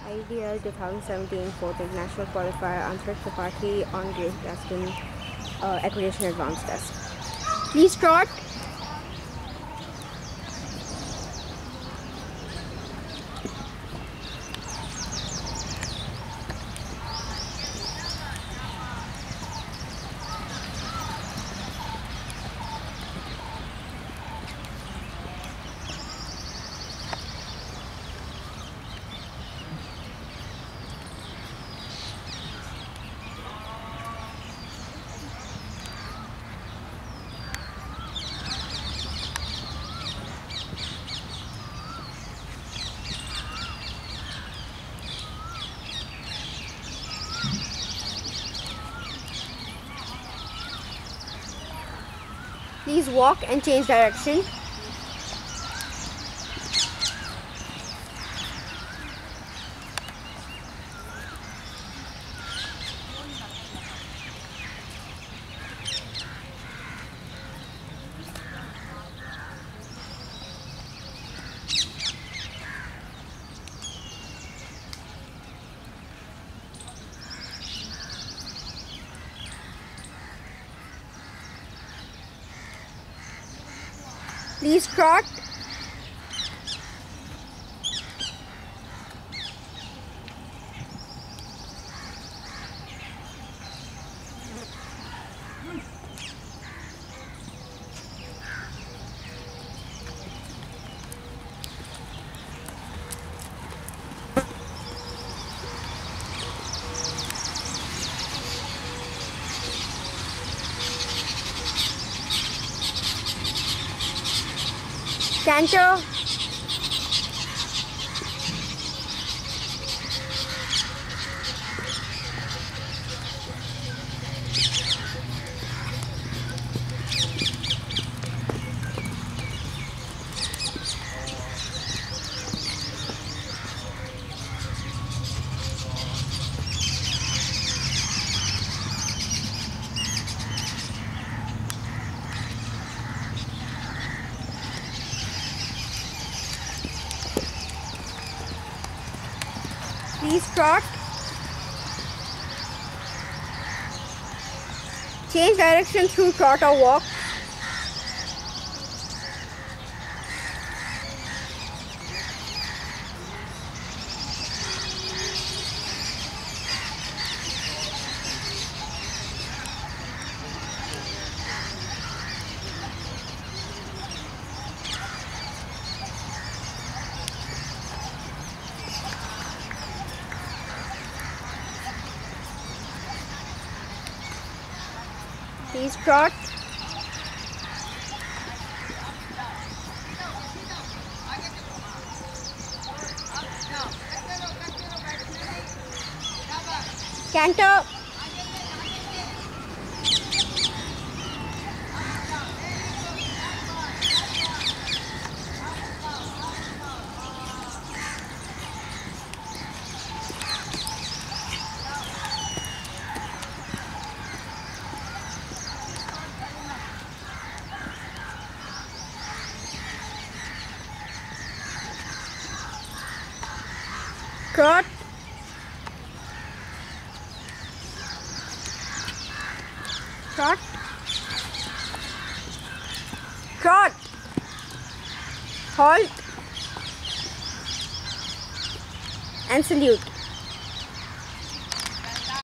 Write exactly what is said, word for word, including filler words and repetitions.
I D L twenty seventeen fourth International Qualifier Antariksha Tripathi on Grace Gaston uh, Accreditation Advanced Test. Please trot. Please walk and change direction. Please trot. Canter. Please trot. Change direction through trot or walk. Please trot. Canter. Trot. Trot. Trot. Halt. And salute.